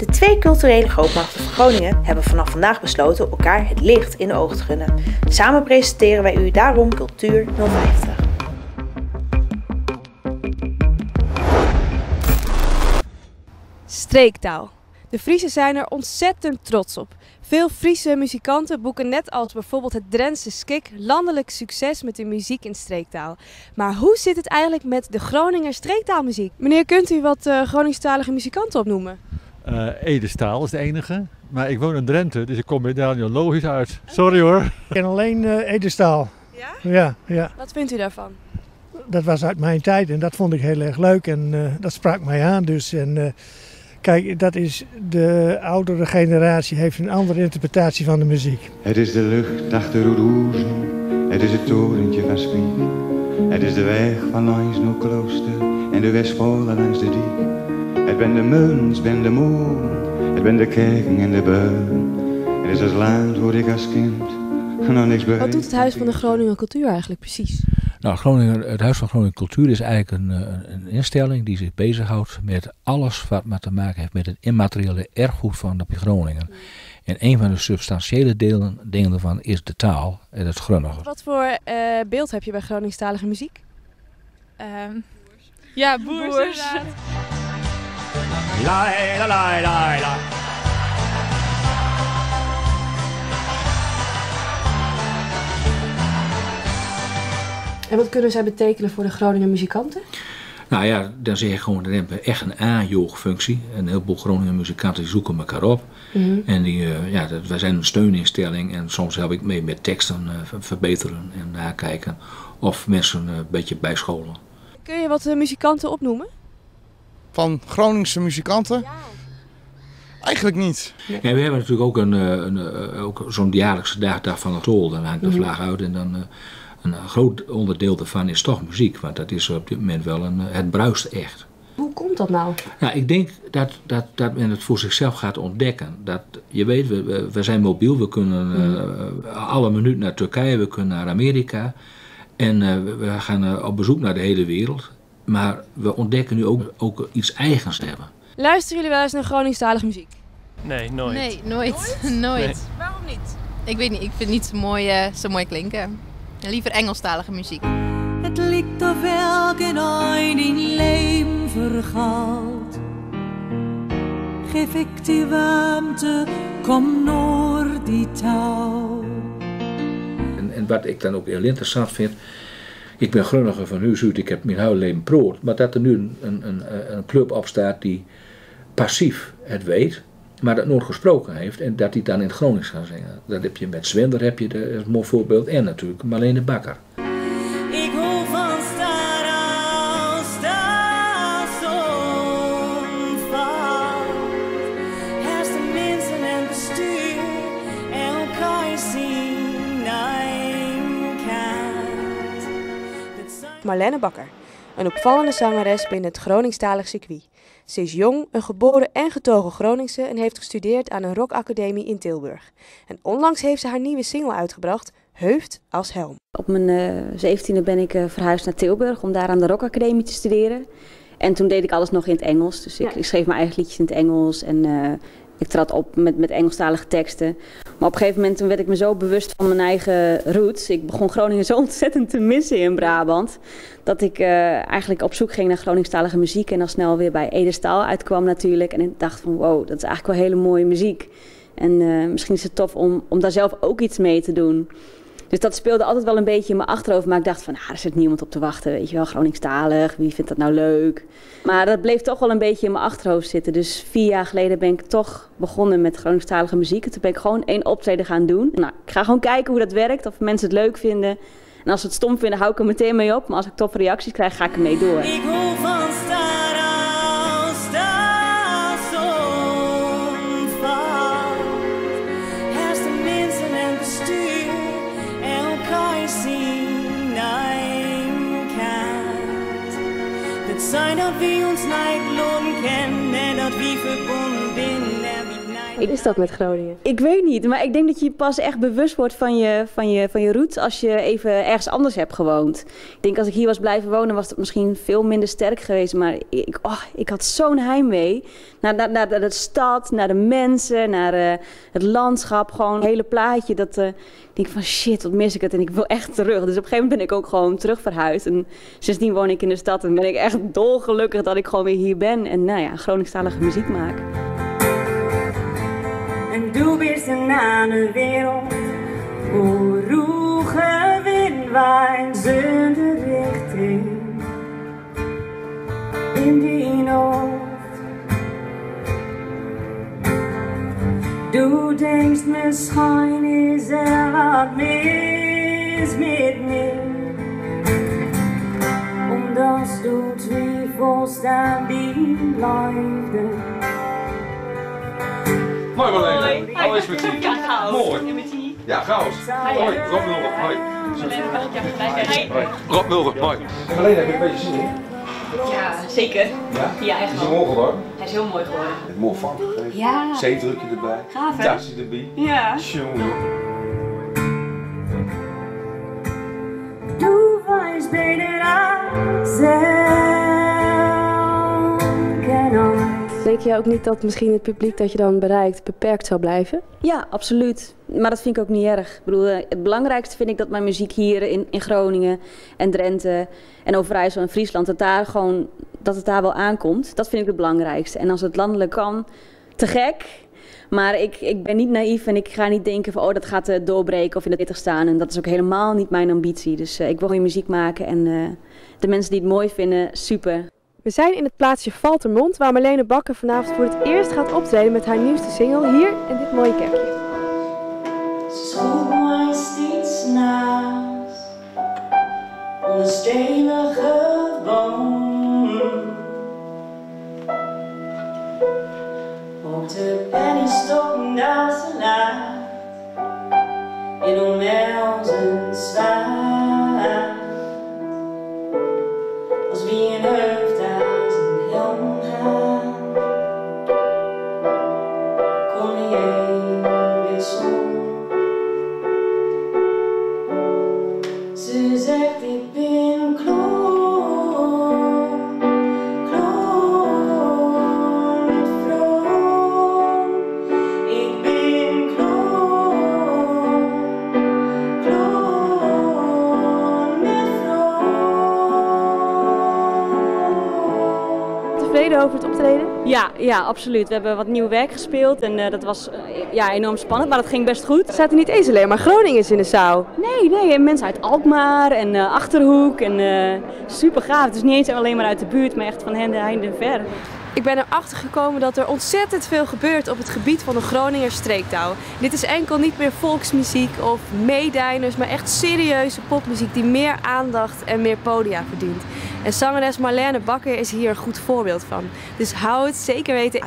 twee culturele grootmachten van Groningen hebben vanaf vandaag besloten elkaar het licht in de ogen te gunnen. Samen presenteren wij u daarom Cultuur 050. Streektaal. De Friezen zijn er ontzettend trots op. Veel Friese muzikanten boeken net als bijvoorbeeld het Drentse Skik landelijk succes met de muziek in streektaal. Maar hoe zit het eigenlijk met de Groninger streektaalmuziek? Meneer, kunt u wat Groningstalige muzikanten opnoemen? Edestaal is de enige, maar ik woon in Drenthe, dus ik kom bij Daniel logisch uit. Sorry hoor. Ik ken alleen Edestaal. Ja? Ja. Wat vindt u daarvan? Dat was uit mijn tijd en dat vond ik heel erg leuk en dat sprak mij aan. Dus, kijk, dat is de oudere generatie heeft een andere interpretatie van de muziek. Het is de lucht achter de rozen, het is het torentje van Spiek. Het is de weg van langs naar klooster en de Westpolen langs de diek. Het ben de muns, ben de moon, het ben de kerken en de buien. Het is het land waar ik als kind nog niks begreep. Wat doet het Huis van de Groninger Cultuur eigenlijk precies? Nou, het Huis van Groninger Cultuur is eigenlijk een instelling die zich bezighoudt met alles wat maar te maken heeft met het immateriële erfgoed van de Groningen. En een van de substantiële delen daarvan is de taal en het Grunniger. Wat voor beeld heb je bij Groningstalige muziek? Ja, boers. La la la la la. En wat kunnen zij betekenen voor de Groninger muzikanten? Nou ja, dan zeg je gewoon, dan hebben we echt een aanjoogfunctie. Een heleboel Groninger muzikanten die zoeken elkaar op. En wij zijn een steuninstelling en soms help ik mee met teksten verbeteren en nakijken. Of mensen een beetje bijscholen. Kun je wat muzikanten opnoemen? Van Groningse muzikanten? Ja. Eigenlijk niet. Ja, we hebben natuurlijk ook zo'n jaarlijkse dag van het tol. Dan hangt de vlag uit en dan een groot onderdeel daarvan is toch muziek. Want dat is op dit moment wel het bruist echt. Hoe komt dat nou? Nou, ik denk dat men het voor zichzelf gaat ontdekken. Dat, je weet, we zijn mobiel, we kunnen alle minuut naar Turkije, we kunnen naar Amerika. En we gaan op bezoek naar de hele wereld. Maar we ontdekken nu ook iets eigens te hebben. Luisteren jullie wel eens naar Groningstalige muziek? Nee, nooit. Nee, nooit. Nee. Waarom niet? Ik weet niet, ik vind het niet zo mooi klinken. Liever Engelstalige muziek. Het lijkt of elke nooit in leven vergaat. Geef ik die warmte, kom door die touw. En wat ik dan ook heel interessant vind, ik ben Grunniger van huis uit, ik heb mijn hele leven brood, maar dat er nu een club op staat die passief het weet, maar dat nooit gesproken heeft en dat hij dan in het Gronings gaat zingen. Dat heb je met Zwender, heb je een mooi voorbeeld, en natuurlijk Marlene Bakker. Ik hoor van stad zonvalt. Herst de mensen en bestuur elkaar zien een kant. Marlene Bakker, een opvallende zangeres binnen het Groningstalig circuit. Ze is jong, een geboren en getogen Groningse en heeft gestudeerd aan een rockacademie in Tilburg. En onlangs heeft ze haar nieuwe single uitgebracht, Heuft als helm. Op mijn 17e ben ik verhuisd naar Tilburg om daar aan de rockacademie te studeren. En toen deed ik alles nog in het Engels. Dus ik schreef mijn eigen liedjes in het Engels en ik trad op met Engelstalige teksten. Maar op een gegeven moment toen werd ik me zo bewust van mijn eigen roots. Ik begon Groningen zo ontzettend te missen in Brabant. Dat ik eigenlijk op zoek ging naar Groningstalige muziek. En al snel weer bij Edestaal uitkwam natuurlijk. En ik dacht van wow, dat is eigenlijk wel hele mooie muziek. En misschien is het tof om daar zelf ook iets mee te doen. Dus dat speelde altijd wel een beetje in mijn achterhoofd. Maar ik dacht van, er zit niemand op te wachten, weet je wel, Groningstalig, wie vindt dat nou leuk? Maar dat bleef toch wel een beetje in mijn achterhoofd zitten. Dus 4 jaar geleden ben ik toch begonnen met Groningstalige muziek. En toen ben ik gewoon 1 optreden gaan doen. Nou, ik ga gewoon kijken hoe dat werkt, of mensen het leuk vinden. En als ze het stom vinden, hou ik er meteen mee op. Maar als ik toffe reacties krijg, ga ik ermee door. Ik hoor van stad zonvalt. Herst de mensen en bestuur elkaar zien een kant. Het zijn dat we ons niet lopen kennen en dat we verbonden en wie niet. Wat is dat met Groningen? Ik weet niet, maar ik denk dat je pas echt bewust wordt van je roots als je even ergens anders hebt gewoond. Ik denk als ik hier was blijven wonen was het misschien veel minder sterk geweest, maar ik had zo'n heimwee naar de stad, naar de mensen, naar het landschap, gewoon het hele plaatje. Dat ik denk van shit, wat mis ik het en ik wil echt terug. Dus op een gegeven moment ben ik ook gewoon terug verhuisd en sindsdien woon ik in de stad en ben ik echt dolgelukkig dat ik gewoon weer hier ben en nou ja, Groningstalige muziek maak. En du bist een andere wereld, wo ruige wind waait zonder richting in die hoofd. Du denkst misschien is wat mis met me, omdat du twijfels stabiel blijft. Mooi Marlene, hoe is het met die? Ja, chaos. Mooi. En met die? Ja, chaos. Hoi, Rob Mulder, hoi. Marlene, mag ik even bij? Hoi. Rob Mulder, hoi. Marlene, heb je een beetje zin in? Ja, zeker. Ja? Ja, echt Is wel. hij mooi geworden? Hij is heel mooi geworden. Het mooi vang gegeven. Ja. Zeedrukje erbij. Gaaf, hè? Tasje erbij. Ja. Jongen. Du weißt beter als Denk jij ook niet dat misschien het publiek dat je dan bereikt beperkt zou blijven? Ja, absoluut. Maar dat vind ik ook niet erg. Ik bedoel, het belangrijkste vind ik dat mijn muziek hier in Groningen en Drenthe en Overijssel en Friesland, dat het daar wel aankomt. Dat vind ik het belangrijkste. En als het landelijk kan, te gek. Maar ik ben niet naïef en ik ga niet denken van dat gaat doorbreken of in de 30 staan. En dat is ook helemaal niet mijn ambitie. Dus ik wil goede muziek maken en de mensen die het mooi vinden, super. We zijn in het plaatsje Valtermond, waar Marlene Bakker vanavond voor het eerst gaat optreden met haar nieuwste single hier in dit mooie kerkje. Zoek mij steeds naast onder stenige boom. Op de pennystokken daar ze laat in onmelzen zwaar. Als wie een hoofd aan zijn helm gaat, kom je heen wissel. Ze zegt ik ben kloon met vroom. Ik ben kloon met vroom. Tevreden over het optreden? Ja, absoluut. We hebben wat nieuw werk gespeeld en dat was enorm spannend, maar dat ging best goed. Er zaten niet eens alleen maar Groningers in de zaal. Nee, mensen uit Alkmaar en Achterhoek en super gaaf. Het is niet eens alleen maar uit de buurt, maar echt van heinde en ver. Ik ben erachter gekomen dat er ontzettend veel gebeurt op het gebied van de Groninger streektaal. Dit is enkel niet meer volksmuziek of meedijners, maar echt serieuze popmuziek die meer aandacht en meer podia verdient. En zangeres Marlene Bakker is hier een goed voorbeeld van. Dus hou het zeker weten.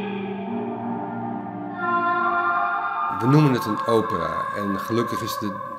We noemen het een opera en gelukkig is